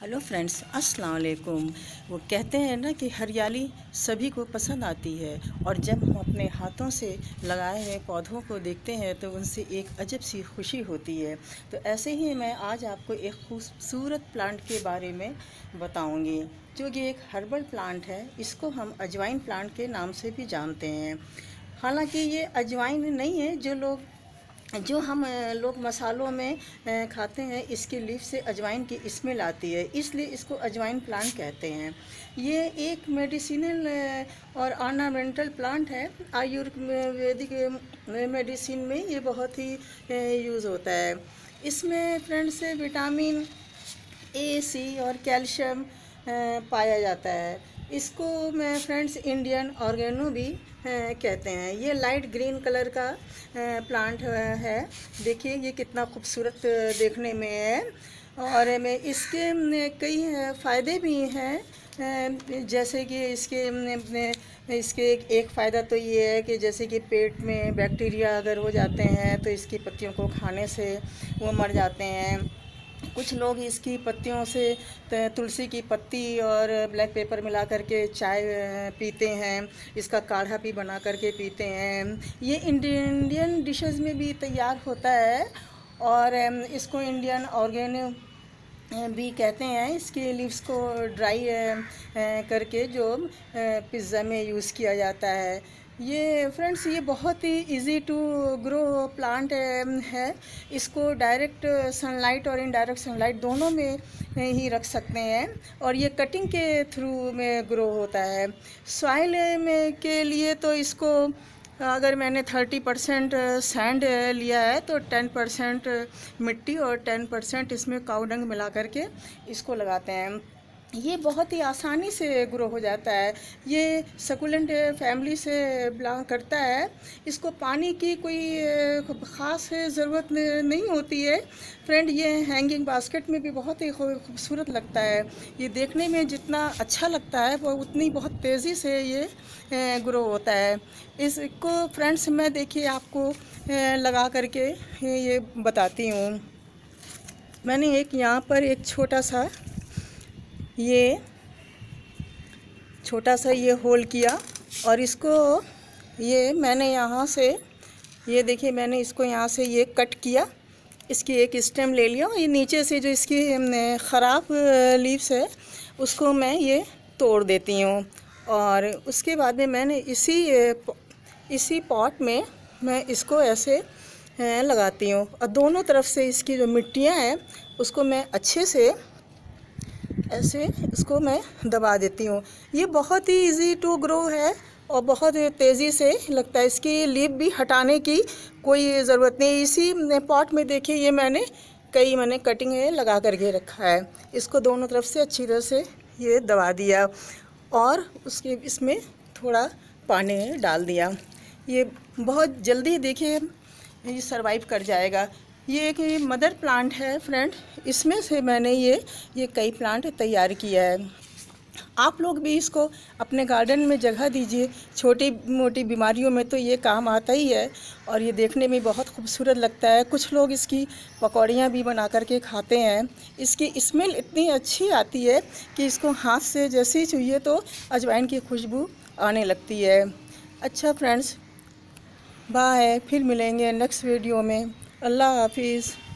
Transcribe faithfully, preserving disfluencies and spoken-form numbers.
Hello friends, अस्सलाम वालेकुम। वो कहते हैं ना कि हरियाली सभी को पसंद आती है, और जब हम अपने हाथों से लगाए हुए पौधों को देखते हैं तो उनसे एक अजब सी खुशी होती है। तो ऐसे ही मैं आज आपको एक खूबसूरत प्लांट के बारे में बताऊंगी, जो कि एक हर्बल प्लांट है। इसको हम अजवाइन प्लांट के नाम से भी जानते हैं। हालांकि ये अजवाइन नहीं है जो लोग जो हम लोग मसालों में खाते हैं। इसके लीफ से अजवाइन की स्मेल आती है, इसलिए इसको अजवाइन प्लांट कहते हैं। ये एक मेडिसिनल और ऑर्नामेंटल प्लांट है। आयुर्वेदिक मेडिसिन में ये बहुत ही यूज़ होता है। इसमें फ्रेंड्स विटामिन ए, सी और कैल्शियम पाया जाता है। इसको मैं फ्रेंड्स इंडियन ऑर्गेनो भी कहते हैं। ये लाइट ग्रीन कलर का प्लांट है। देखिए ये कितना खूबसूरत देखने में है, और मैं इसके कई फ़ायदे भी हैं। जैसे कि इसके इसके एक, एक फ़ायदा तो ये है कि जैसे कि पेट में बैक्टीरिया अगर हो जाते हैं तो इसकी पत्तियों को खाने से वो मर जाते हैं। कुछ लोग इसकी पत्तियों से तुलसी की पत्ती और ब्लैक पेपर मिला करके चाय पीते हैं। इसका काढ़ा भी बना करके पीते हैं। ये इंडियन डिशेस में भी तैयार होता है, और इसको इंडियन ऑर्गेनो भी कहते हैं। इसके लीव्स को ड्राई करके जो पिज़्ज़ा में यूज़ किया जाता है। ये फ्रेंड्स ये बहुत ही इजी टू ग्रो प्लांट है। इसको डायरेक्ट सनलाइट और इनडायरेक्ट सनलाइट दोनों में ही रख सकते हैं, और ये कटिंग के थ्रू में ग्रो होता है। सॉइल में के लिए तो इसको अगर मैंने थर्टी परसेंट सैंड लिया है तो टेन परसेंट मिट्टी और टेन परसेंट इसमें काऊ डंग मिला करके इसको लगाते हैं। ये बहुत ही आसानी से ग्रो हो जाता है। ये सकुलेंट फैमिली से बिलोंग करता है। इसको पानी की कोई ख़ास ज़रूरत नहीं होती है। फ्रेंड ये हैंगिंग बास्केट में भी बहुत ही खूबसूरत लगता है। ये देखने में जितना अच्छा लगता है वो उतनी बहुत तेज़ी से ये ग्रो होता है। इसको फ्रेंड्स मैं देखिए आपको लगा करके ये बताती हूँ। मैंने एक यहाँ पर एक छोटा सा ये छोटा सा ये होल किया, और इसको ये मैंने यहाँ से ये देखिए मैंने इसको यहाँ से ये कट किया। इसकी एक स्टेम ले लिया। ये नीचे से जो इसकी ख़राब लीव्स है उसको मैं ये तोड़ देती हूँ, और उसके बाद में मैंने इसी इसी पॉट में मैं इसको ऐसे लगाती हूँ, और दोनों तरफ से इसकी जो मिट्टियाँ हैं उसको मैं अच्छे से ऐसे इसको मैं दबा देती हूँ। ये बहुत ही इजी टू ग्रो है और बहुत तेज़ी से लगता है। इसकी लीफ भी हटाने की कोई ज़रूरत नहीं। इसी पॉट में देखिए ये मैंने कई मैंने कटिंग लगा करके रखा है। इसको दोनों तरफ से अच्छी तरह से ये दबा दिया, और उसके इसमें थोड़ा पानी डाल दिया। ये बहुत जल्दी देखिए ये सरवाइव कर जाएगा। ये एक मदर प्लांट है फ्रेंड। इसमें से मैंने ये ये कई प्लांट तैयार किया है। आप लोग भी इसको अपने गार्डन में जगह दीजिए। छोटी मोटी बीमारियों में तो ये काम आता ही है, और ये देखने में बहुत खूबसूरत लगता है। कुछ लोग इसकी पकौड़ियाँ भी बना करके खाते हैं। इसकी स्मेल इतनी अच्छी आती है कि इसको हाथ से जैसे ही छुइए तो अजवाइन की खुशबू आने लगती है। अच्छा फ्रेंड्स, बाय, फिर मिलेंगे नेक्स्ट वीडियो में। अल्लाह हाफिज़।